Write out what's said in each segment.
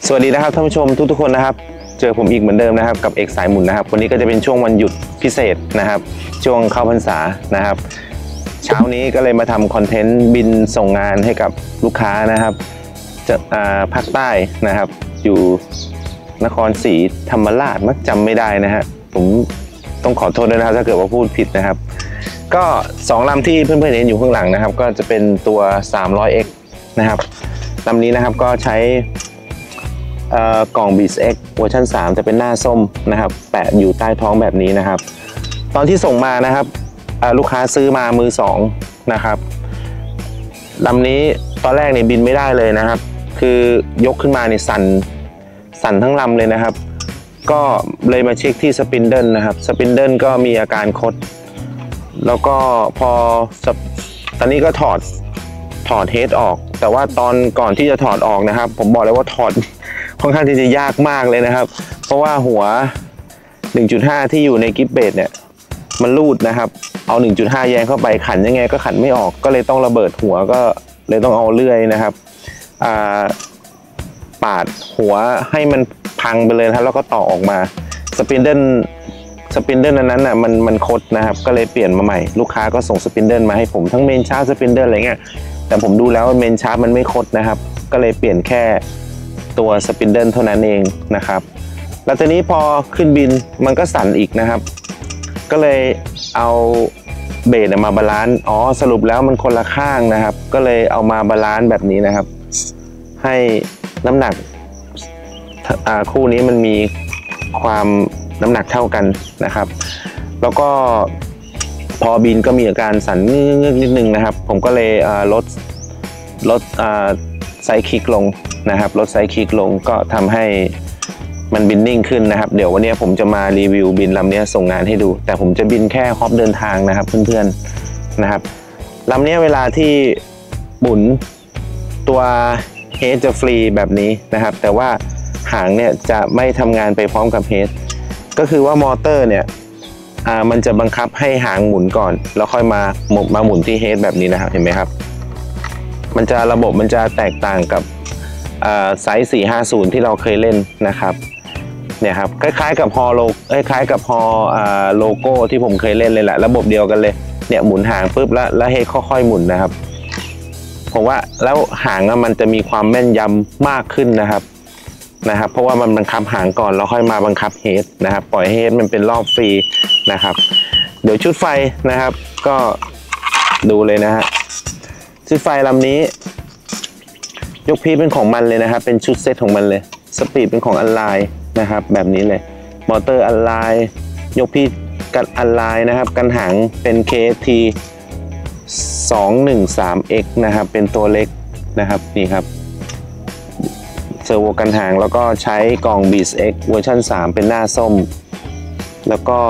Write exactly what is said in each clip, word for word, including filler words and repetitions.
สวัสดีนะครับท่านผู้ชมทุกๆคนนะครับเจอผมอีกเหมือนเดิมนะครับกับเอกสายหมุนนะครับวันนี้ก็จะเป็นช่วงวันหยุดพิเศษนะครับช่วงเข้าพรรษานะครับเช้านี้ก็เลยมาทำคอนเทนต์บินส่งงานให้กับลูกค้านะครับจะภาคใต้นะครับอยู่นครศรีธรรมราชมักจำไม่ได้นะฮะผมต้องขอโทษด้วยนะครับถ้าเกิดว่าพูดผิดนะครับก็สองลำที่เพื่อนๆเห็นอยู่ข้างหลังนะครับก็จะเป็นตัว สามร้อยเอ็กซ์ นะครับลำนี้นะครับก็ใช้กล่อง บี เอ็กซ์ เวอร์ชันสามจะเป็นหน้าส้มนะครับแปะอยู่ใต้ท้องแบบนี้นะครับตอนที่ส่งมานะครับลูกค้าซื้อมามือสองนะครับลำนี้ตอนแรกเนี่ยบินไม่ได้เลยนะครับคือยกขึ้นมาเนี่ยสั่นสั่นทั้งลำเลยนะครับก็เลยมาเช็คที่สปินเดิลนะครับสปินเดิลก็มีอาการคดแล้วก็พอตอนนี้ก็ถอดถอดเฮดออกแต่ว่าตอนก่อนที่จะถอดออกนะครับผมบอกเลยว่าถอดค่อนข้างที่จะยากมากเลยนะครับเพราะว่าหัว หนึ่งจุดห้า ที่อยู่ในกิฟเบดเนี่ยมันรูดนะครับเอา หนึ่งจุดห้า แยงเข้าไปขันยังไงก็ขันไม่ออกก็เลยต้องระเบิดหัวก็เลยต้องเอาเลื่อยนะครับปาดหัวให้มันพังไปเลยนะครับแล้วก็ต่อออกมาสปินเดิลสปินเดิลนั้นน่ะมันมันคดนะครับก็เลยเปลี่ยนมาใหม่ลูกค้าก็ส่งสปินเดิลมาให้ผมทั้งเมนชาร์ปสปินเดิลอะไรเงี้ยแต่ผมดูแล้วเมนชาร์ปมันไม่คดนะครับก็เลยเปลี่ยนแค่ตัวสปินเดิลเท่านั้นเองนะครับแล้วทีนี้พอขึ้นบินมันก็สั่นอีกนะครับก็เลยเอาเบสมาบาลานซ์อ๋อสรุปแล้วมันคนละข้างนะครับก็เลยเอามาบาลานซ์แบบนี้นะครับให้น้ำหนักคู่นี้มันมีความน้ำหนักเท่ากันนะครับแล้วก็พอบินก็มีอาการสั่นเงือกนิดนึงนะครับผมก็เลยลดลดไซส์คิกลงนะครับลดไซส์คิกลงก็ทำให้มันบินนิ่งขึ้นนะครับเดี๋ยววันนี้ผมจะมารีวิวบินลำนี้ส่งงานให้ดูแต่ผมจะบินแค่ฮอปเดินทางนะครับเพื่อนๆนะครับลำนี้เวลาที่หมุนตัวเฮดจะฟรีแบบนี้นะครับแต่ว่าหางเนี่ยจะไม่ทำงานไปพร้อมกับเฮดก็คือว่ามอเตอร์เนี่ยอ่ามันจะบังคับให้หางหมุนก่อนแล้วค่อยมามาหมุนที่เฮดแบบนี้นะครับเห็นไหมครับมันจะระบบมันจะแตกต่างกับไซส์สี่ห้าศูนย์ที่เราเคยเล่นนะครับเนี่ยครับคล้ายๆกับฮอโลคล้ายๆกับฮอโลโก้ที่ผมเคยเล่นเลยแหละระบบเดียวกันเลยเนี่ยหมุนหางปุ๊บแล้วแล้วเฮดค่อยๆหมุนนะครับผมว่าแล้วหางมันจะมีความแม่นยำมากขึ้นนะครับนะครับเพราะว่ามันบังคับหางก่อนแล้วค่อยมาบังคับเฮดนะครับปล่อยเฮดมันเป็นรอบฟรีนะครับเดี๋ยวชุดไฟนะครับก็ดูเลยนะฮะชุดไฟลำนี้ยกพีเป็นของมันเลยนะครับเป็นชุดเซตของมันเลยสปีดเป็นของอันไลน์นะครับแบบนี้เลยมอเตอร์อันไลน์ยกพีกันอันไลน์นะครับกันหางเป็น เค เอส ที สองหนึ่งสามเอ็กซ์ นะครับเป็นตัวเล็กนะครับนี่ครับเซอร์โวกันหางแล้วก็ใช้กล่อง บี เอ็กซ์ เวอร์ชันสามเป็นหน้าส้มแล้วก็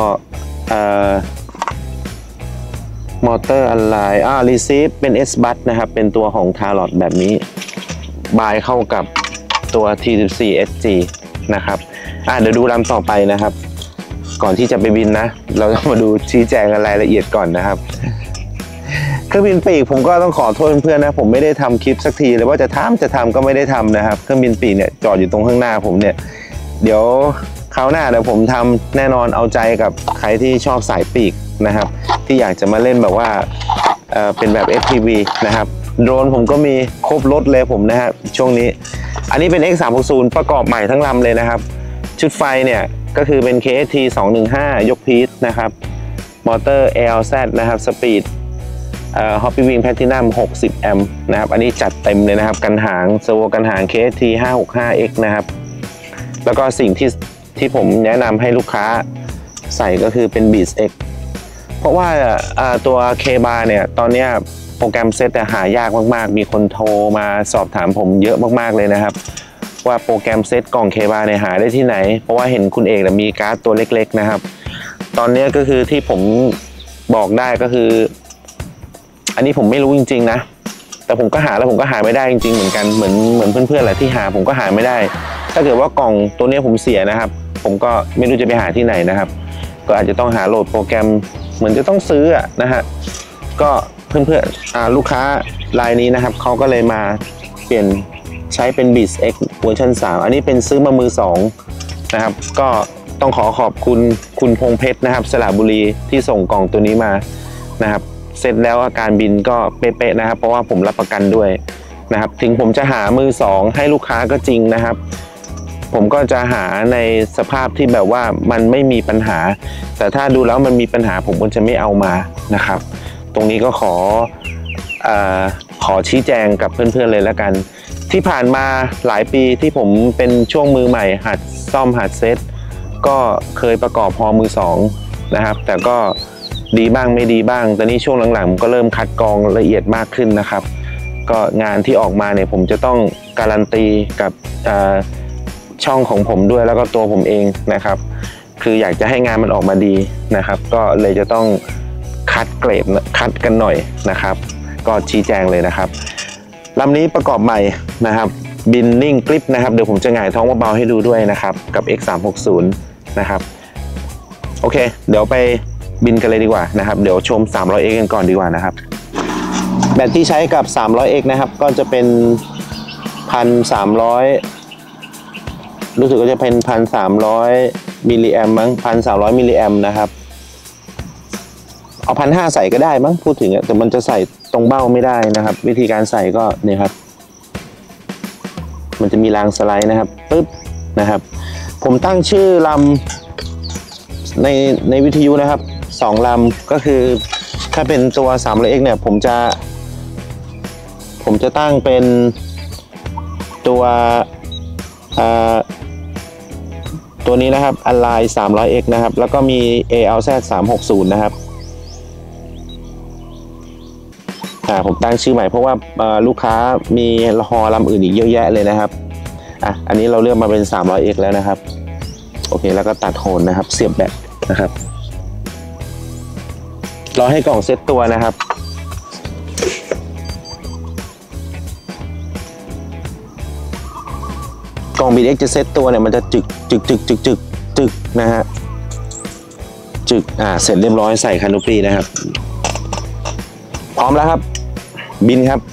มอเตอร์อันไลน์อ่ารีซีฟเป็น S บัสนะครับเป็นตัวของทารอดแบบนี้บายเข้ากับตัว ที สิบสี่ เอส จี นะครับอ่ะเดี๋ยวดูลำต่อไปนะครับก่อนที่จะไปบินนะเราต้องมาดูชี้แจงรายละเอียดก่อนนะครับเครื่องบินปีกผมก็ต้องขอโทษเพื่อนๆนะผมไม่ได้ทำคลิปสักทีเลยว่าจะทำจะทำก็ไม่ได้ทำนะครับเครื่องบินปีกเนี่ยจอดอยู่ตรงข้างหน้าผมเนี่ยเดี๋ยวคราวหน้าเดี๋ยวผมทำแน่นอนเอาใจกับใครที่ชอบสายปีกนะครับที่อยากจะมาเล่นแบบว่าเอ่อเป็นแบบ เอฟ พี วี นะครับโดรนผมก็มีครบรถเลยผมนะฮะช่วงนี้อันนี้เป็น เอ็กซ์ สามหกศูนย์ ประกอบใหม่ทั้งลำเลยนะครับชุดไฟเนี่ยก็คือเป็น เค เอส ที สองหนึ่งห้า ยกพีชนะครับมอเตอร์ แอล แซด นะครับสปีดเอ่อ Hoppy Wing Platinum หกสิบ แอมป์นะครับอันนี้จัดเต็มเลยนะครับกันหางเซอร์โวกันหาง เค เอส ที ห้าหกห้าเอ็กซ์ นะครับแล้วก็สิ่งที่ที่ผมแนะนำให้ลูกค้าใส่ก็คือเป็น บี เอ็กซ์ เพราะว่าตัว K-Bar เนี่ยตอนนี้โปรแกรมเซตหายากมากๆมีคนโทรมาสอบถามผมเยอะมากๆเลยนะครับว่าโปรแกรมเซตกล่อง K-Bar เนี่ยหาได้ที่ไหนเพราะว่าเห็นคุณเอกมีการ์ดตัวเล็กๆนะครับตอนนี้ก็คือที่ผมบอกได้ก็คืออันนี้ผมไม่รู้จริงๆนะแต่ผมก็หาแล้วผมก็หาไม่ได้จริงๆเหมือนกันเหมือนเหมือนเพื่อนๆแหละที่หาผมก็หาไม่ได้ถ้าเกิดว่ากล่องตัวนี้ผมเสียนะครับผมก็ไม่รู้จะไปหาที่ไหนนะครับก็อาจจะต้องหาโหลดโปรแกรมเหมือนจะต้องซื้ออะนะฮะก็เพื่อนๆลูกค้ารายนี้นะครับเขาก็เลยมาเปลี่ยนใช้เป็น บีท เอ็กซ์ เวอร์ชันสามอันนี้เป็นซื้อมามือสองนะครับก็ต้องขอขอบคุณคุณพงเพชรนะครับสระบุรีที่ส่งกล่องตัวนี้มานะครับเสร็จแล้วอาการบินก็เป๊ะๆนะครับเพราะว่าผมรับประกันด้วยนะครับถึงผมจะหามือสองให้ลูกค้าก็จริงนะครับผมก็จะหาในสภาพที่แบบว่ามันไม่มีปัญหาแต่ถ้าดูแล้วมันมีปัญหาผมก็จะไม่เอามานะครับตรงนี้ก็ขอเอ่อขอชี้แจงกับเพื่อนๆเลยแล้วกันที่ผ่านมาหลายปีที่ผมเป็นช่วงมือใหม่หัดซ่อมหัดเซตก็เคยประกอบฮอมือสองนะครับแต่ก็ดีบ้างไม่ดีบ้างแต่นี้ช่วงหลังๆก็เริ่มคัดกรองละเอียดมากขึ้นนะครับก็งานที่ออกมาเนี่ยผมจะต้องการันตีกับช่องของผมด้วยแล้วก็ตัวผมเองนะครับคืออยากจะให้งานมันออกมาดีนะครับก็เลยจะต้องคัดเกรดคัดกันหน่อยนะครับก็ชี้แจงเลยนะครับลำนี้ประกอบใหม่นะครับบินนิ่งกริปนะครับเดี๋ยวผมจะหงายท้องเบาๆให้ดูด้วยนะครับกับ เอ็กซ์ สามหกศูนย์ นะครับโอเคเดี๋ยวไปบินกันเลยดีกว่านะครับเดี๋ยวชม สามร้อย เอ็กซ์ กันก่อนดีกว่านะครับแบตที่ใช้กับ สามร้อย เอ็กซ์ นะครับก็จะเป็น หนึ่งพันสามร้อย รู้สึกว่าจะเป็น หนึ่งพันสามร้อย มิลลิแอมมั้ง หนึ่งพันสามร้อย มิลลิแอมนะครับเอา หนึ่งพันห้าร้อย ใส่ก็ได้มั้งพูดถึงแต่มันจะใส่ตรงเบ้าไม่ได้นะครับวิธีการใส่ก็เนี่ยครับมันจะมีรางสไลด์นะครับปึ๊บนะครับผมตั้งชื่อลำในในวิทยุนะครับสองลำก็คือถ้าเป็นตัว สามร้อย เอ็กซ์ เนี่ยผมจะผมจะตั้งเป็นตัวตัวนี้นะครับ Align สามร้อย เอ็กซ์ นะครับแล้วก็มี เอ แอล แซด สามหกศูนย์ นะครับผมตั้งชื่อใหม่เพราะว่าลูกค้ามีฮอลำอื่นอีกเยอะแยะเลยนะครับอ่ะอันนี้เราเลือกมาเป็น สามร้อย เอ็กซ์ แล้วนะครับโอเคแล้วก็ตัดโคนนะครับเสียบแบตนะครับรอให้กล่องเซตตัวนะครับกล่อง บี เอ็กซ์ จะเซตตัวเนี่ยมันจะจึกจึกจึกจึกจึกจึกนะฮะจึกอ่าเสร็จเรียบร้อยใส่คานูปีนะครับพร้อมแล้วครับบินครับ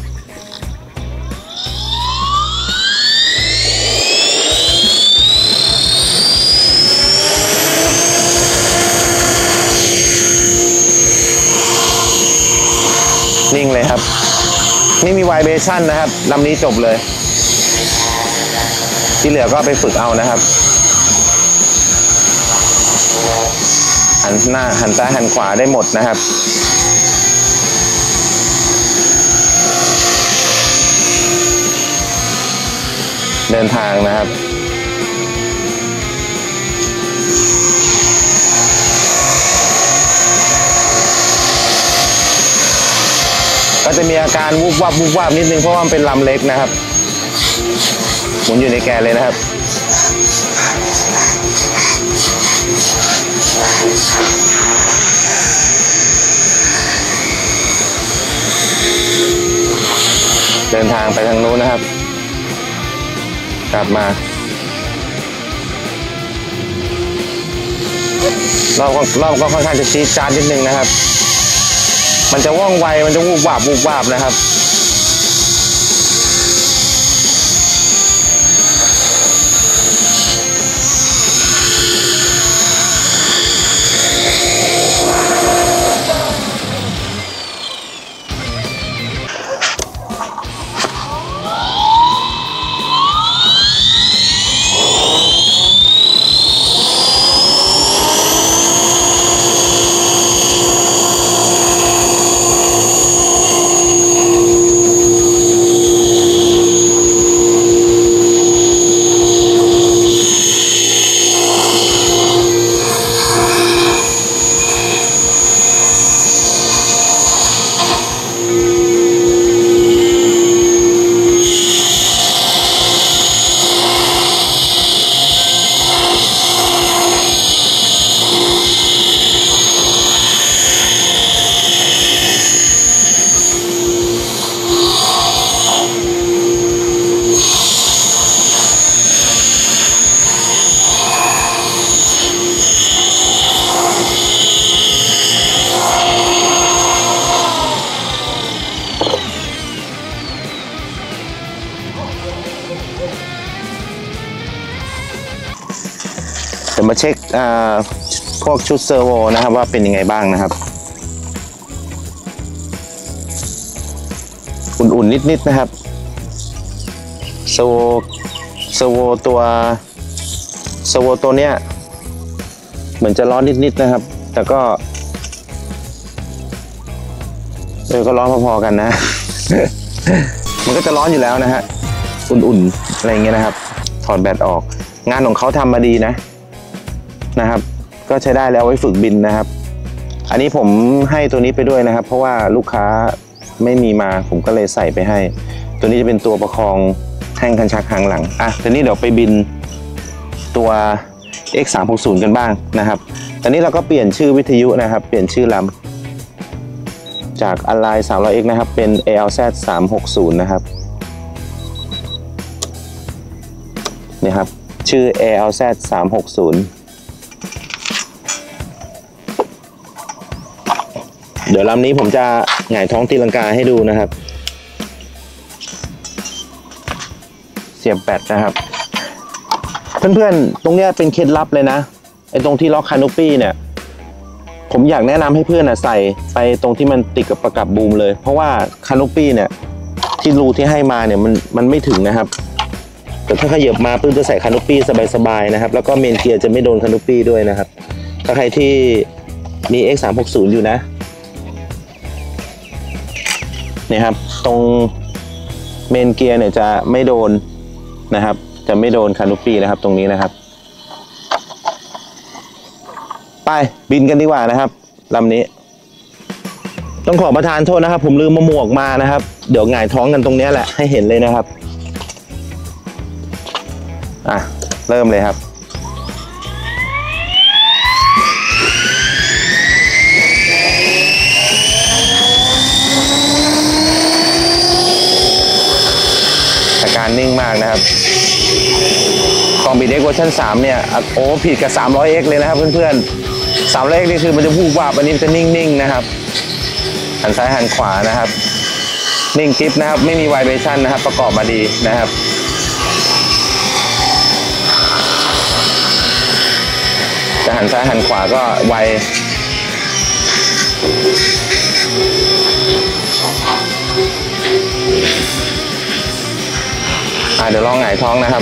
นิ่งเลยครับไม่มีไวเบรชั่นนะครับลำนี้จบเลยที่เหลือก็ไปฝึกเอานะครับหันหน้าหันซ้ายหันขวาได้หมดนะครับเดินทางนะครับก็จะมีอาการวุบวับวุบวับนิดนึงเพราะว่ามันเป็นลำเล็กนะครับหมุนอยู่ในแกนเลยนะครับเดินทางไปทางนู้นนะครับกลับมารอบรอบก็ค่อนข้างจะจี๊ดจ๊าดนิดนึงนะครับมันจะว่องไวมันจะวูบวาบวูบวาบนะครับมาเช็คพวกชุดเซอร์โวนะครับว่าเป็นยังไงบ้างนะครับอุ่นๆนิดๆนะครับเซอร์โวเซอร์โวตัวเซอร์โวตัวเนี้ยเหมือนจะร้อนนิดๆนะครับแต่ก็เออก็ร้อนพอๆกันนะ มันก็จะร้อนอยู่แล้วนะฮะอุ่นๆอะไรเงี้ยนะครับถอดแบตออกงานของเขาทำมาดีนะนะครับก็ใช้ได้แล้วไว้ฝึกบินนะครับอันนี้ผมให้ตัวนี้ไปด้วยนะครับเพราะว่าลูกค้าไม่มีมาผมก็เลยใส่ไปให้ตัวนี้จะเป็นตัวประคองแท่งคันชักหางหลังอ่ะทีนี้เดี๋ยวไปบินตัว เอ็กซ์ สามหกศูนย์ กันบ้างนะครับตอนนี้เราก็เปลี่ยนชื่อวิทยุนะครับเปลี่ยนชื่อลำจาก Align สามร้อยเอ็กซ์ นะครับเป็น เอ แอล แซด สามหกศูนย์ นะครับนี่ครับชื่อ เอ แอล แซด สามหกศูนย์ เดี๋ยวลำนี้ผมจะหงายท้องตีลังกาให้ดูนะครับเสียบแบตนะครับเพื่อนๆตรงเนี้ยเป็นเคล็ดลับเลยนะไอ้ตรงที่ล็อกคานูปี้เนี่ยผมอยากแนะนำให้เพื่อนอ่ะใส่ไปตรงที่มันติดกับประกับบูมเลยเพราะว่าคานูปี้เนี่ยที่รูที่ให้มาเนี่ยมันมันไม่ถึงนะครับแต่ถ้าขยับมาเพื่อนจะใส่คานูปี้สบายๆนะครับแล้วก็เมนเกียร์จะไม่โดนคานูปี้ด้วยนะครับถ้าใครที่มี เอ็กซ์ สามหกศูนย์ อยู่นะเนี่ยครับตรงเมนเกียร์เนี่ยจะไม่โดนนะครับจะไม่โดนคานูปี้นะครับตรงนี้นะครับไปบินกันดีกว่านะครับลำนี้ต้องขอประทานโทษนะครับผมลืมมาหมวกมานะครับเดี๋ยวหงายท้องกันตรงนี้แหละให้เห็นเลยนะครับอ่ะเริ่มเลยครับอาการนิ่งมากนะครับของ บี ดี เอ็กซ์ เวอร์ชันสามเนี่ยโอ้ผิดกับ สามร้อยเอ็กซ์ เลยนะครับเพื่อนๆ สามร้อยเอ็กซ์ นี่คือมันจะวูบวาบอันนี้จะนิ่งๆนะครับหันซ้ายหันขวานะครับนิ่งกริปนะครับไม่มีไวเบรชั่นนะครับประกอบมาดีนะครับจะหันซ้ายหันขวาก็ไวอ่ะเดี๋ยวลองหงายท้องนะครับ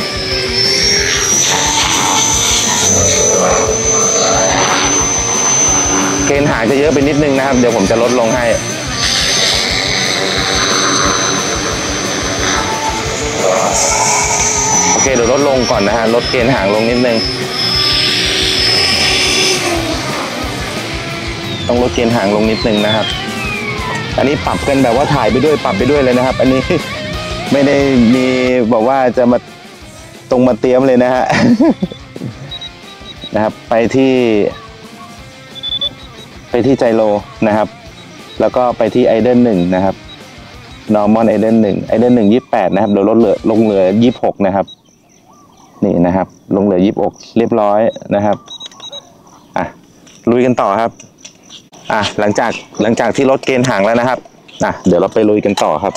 เกณฑ์หางจะเยอะไปนิดนึงนะครับเดี๋ยวผมจะลดลงให้โอเคเดี๋ยวลดลงก่อนนะฮะลดเกณฑ์หางลงนิดนึงต้องลดเกณฑ์หางลงนิดนึงนะครับอันนี้ปรับกันแบบว่าถ่ายไปด้วยปรับไปด้วยเลยนะครับอันนี้ไม่ได้มีบอกว่าจะมาตรงมาเตรียมเลยนะฮะ นะครับไปที่ไปที่ไจโรนะครับแล้วก็ไปที่ไอเดนหนึ่งนะครับ normal ไอเดนหนึ่งไอเดนหนึ่งยี่สิบแปดนะครับเดี๋ยวลดเหลือลงเหลือยี่สิบหกนะครับนี่นะครับลงเหลือยี่สิบหกเรียบร้อยนะครับอ่ะลุยกันต่อครับอ่ะหลังจากหลังจากที่ลดเกณฑ์ห่างแล้วนะครับอ่ะเดี๋ยวเราไปลุยกันต่อครับ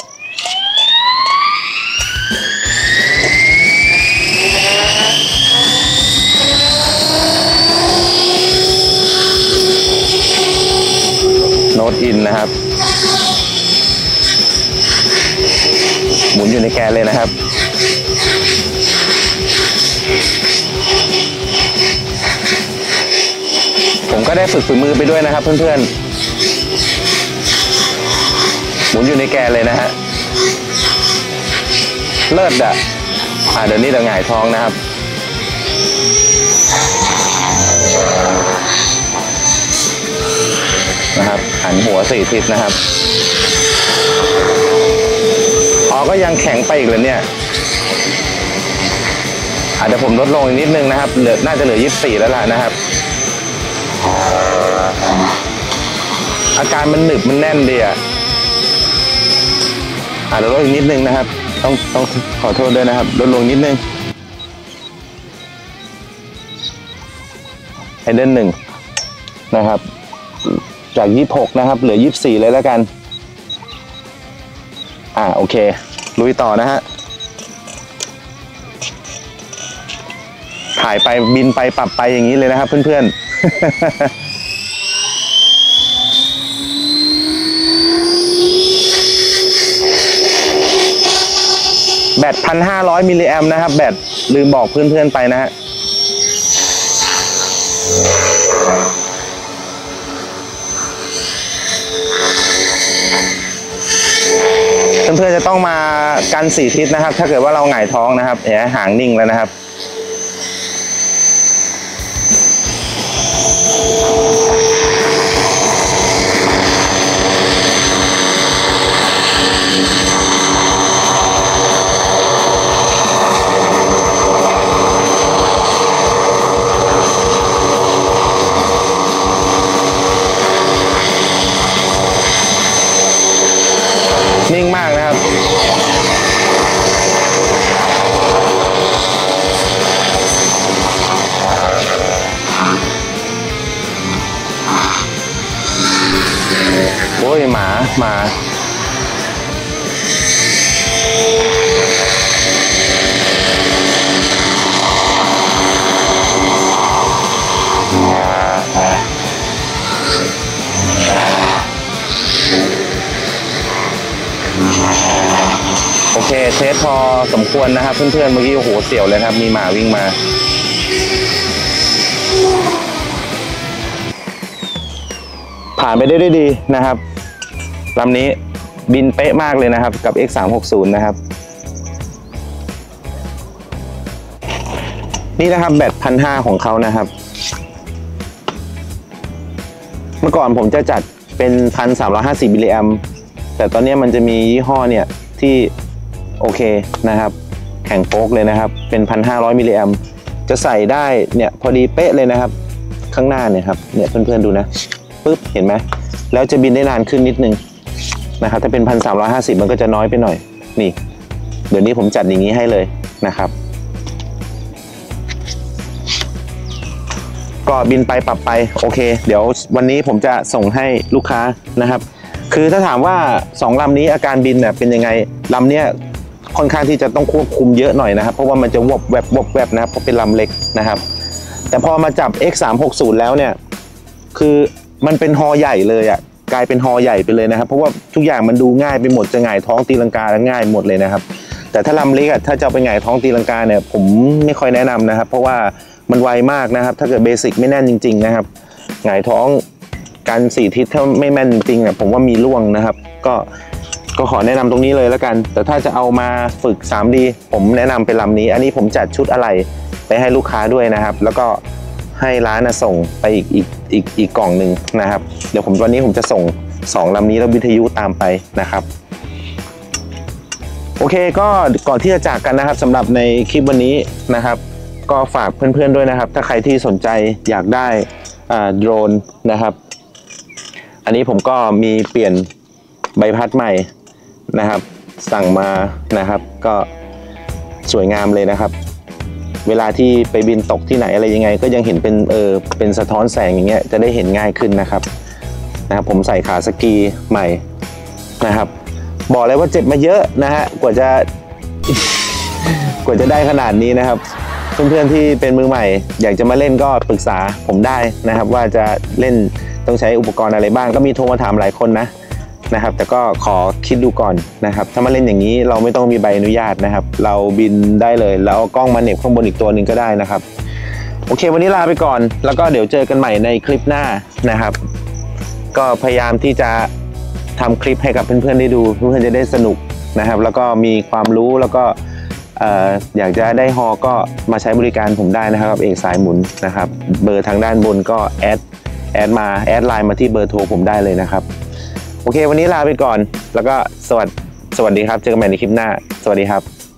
โน้ตอินนะครับหมุนอยู่ในแกนเลยนะครับผมก็ได้ฝึกฝีมือไปด้วยนะครับเพื่อนๆหมุนอยู่ในแกนเลยนะฮะเลิศอ่ะอ่าเดี๋ยวนี้เราหงายท้องนะครับนะครับหันหัวสี่ทิศนะครับอ๋อก็ยังแข็งไปอีกเลยเนี่ยอาจจะผมลดลงอีกนิดนึงนะครับเหลือน่าจะเหลือยี่สิบสี่แล้วล่ะนะครับอาการมันหนึบมันแน่นดีอ่ะอาจจะลดอีกนิดนึงนะครับต้องต้องขอโทษด้วยนะครับลดลงนิดนึงไอเดนหนึ่งนะครับจากยี่สิบหกนะครับเหลือยี่สิบสี่เลยแล้วกันอ่าโอเคลุยต่อนะฮะถ่ายถ่ายไปบินไปปรับไปอย่างนี้เลยนะครับเพื่อนๆ แบต หนึ่งพันห้าร้อย มิลลิแอมป์นะครับแบตลืมบอกเพื่อนๆไปนะฮะเพื่อนๆจะต้องมากันสี่ทิศนะครับถ้าเกิดว่าเราหงายท้องนะครับเห็นไหมหางนิ่งแล้วนะครับนิ่งมากนะครับโอ้ยหมาหมาโอเคเทสพอสมควรนะครับเพื่อนๆเมื่อกี้โอ้โหเสี่ยวเลยครับมีหมาวิ่งมาผ่านไปได้ด้วยดีนะครับลำนี้บินเป๊ะมากเลยนะครับกับ เอ็กซ์ สามหกศูนย์ นะครับนี่นะครับแบต หนึ่งพันห้าร้อย ของเขานะครับเมื่อก่อนผมจะจัดเป็น หนึ่งพันสามร้อยห้าสิบ มิลลิแอมป์แต่ตอนนี้มันจะมียี่ห้อเนี่ยที่โอเคนะครับแข็งโป๊กเลยนะครับเป็น หนึ่งพันห้าร้อย มิลลิแอมป์จะใส่ได้เนี่ยพอดีเป๊ะเลยนะครับข้างหน้าเนี่ยครับเนี่ยเพื่อนๆดูนะปึ๊บเห็นไหมแล้วจะบินได้นานขึ้นนิดนึงนะครับถ้าเป็น หนึ่งพันสามร้อยห้าสิบ มันก็จะน้อยไปหน่อยนี่เดี๋ยวนี้ผมจัดอย่างนี้ให้เลยนะครับก็บินไปปรับไปโอเคเดี๋ยววันนี้ผมจะส่งให้ลูกค้านะครับคือถ้าถามว่าสองลำนี้อาการบินเนี่ยเป็นยังไงลำเนี้ยค่อนข้างที่จะต้องควบคุมเยอะหน่อยนะครับเพราะว่ามันจะวบแวบวบแวบนะครับเพราะเป็นลำเล็กนะครับแต่พอมาจับ เอ็กซ์ สามหกศูนย์ แล้วเนี่ยคือมันเป็นฮอใหญ่เลยอ่ะกลายเป็นฮอใหญ่ไปเลยนะครับเพราะว่าทุกอย่างมันดูง่ายไปหมดจะหงายท้องตีลังกาแล้วง่ายหมดเลยนะครับแต่ถ้าลำเล็กอ่ะถ้าจะไปหงายท้องตีลังกาเนี่ยผมไม่ค่อยแนะนำนะครับเพราะว่ามันไวมากนะครับถ้าเกิดเบสิกไม่แน่นจริงๆนะครับหงายท้องการสี่ทิศถ้าไม่แม่นจริงๆอ่ะผมว่ามีร่วงนะครับก็ก็ขอแนะนำตรงนี้เลยแล้วกันแต่ถ้าจะเอามาฝึก ทรี ดี ผมแนะนำเป็นลำนี้อันนี้ผมจัดชุดอะไรไปให้ลูกค้าด้วยนะครับแล้วก็ให้ร้านส่งไปอีกอีกอีกอีกกล่องหนึ่งนะครับเดี๋ยวผมวันนี้ผมจะส่งสองลำนี้แล้ววิทยุตามไปนะครับโอเคก็ก่อนที่จะจากกันนะครับสำหรับในคลิปวันนี้นะครับก็ฝากเพื่อนๆด้วยนะครับถ้าใครที่สนใจอยากได้โดรนนะครับอันนี้ผมก็มีเปลี่ยนใบพัดใหม่นะครับสั่งมานะครับก็สวยงามเลยนะครับเวลาที่ไปบินตกที่ไหนอะไรยังไงก็ยังเห็นเป็นเออเป็นสะท้อนแสงอย่างเงี้ยจะได้เห็นง่ายขึ้นนะครับนะครับผมใส่ขาสกีใหม่นะครับบอกเลยว่าเจ็บมาเยอะนะฮะกว่าจะ กว่าจะได้ขนาดนี้นะครับเพื่อนๆที่เป็นมือใหม่อยากจะมาเล่นก็ปรึกษาผมได้นะครับว่าจะเล่นต้องใช้อุปกรณ์อะไรบ้างก็มีโทรมาถามหลายคนนะนะครับแต่ก็ขอคิดดูก่อนนะครับถ้ามาเล่นอย่างนี้เราไม่ต้องมีใบอนุญาตนะครับเราบินได้เลยแล้วเอากล้องมาเหน็บข้างบนอีกตัวหนึ่งก็ได้นะครับโอเควันนี้ลาไปก่อนแล้วก็เดี๋ยวเจอกันใหม่ในคลิปหน้านะครับก็พยายามที่จะทำคลิปให้กับเพื่อนๆได้ดูเพื่อนๆจะได้สนุกนะครับแล้วก็มีความรู้แล้วก็อยากจะได้ฮอก็มาใช้บริการผมได้นะครับเอกสายหมุนนะครับเบอร์ทางด้านบนก็แอดแอดมาแอดไลน์มาที่เบอร์โทรผมได้เลยนะครับโอเควันนี้ลาไปก่อนแล้วก็สวัสดีสวัสดีครับเจอกันใหม่ในคลิปหน้าสวัสดีครับ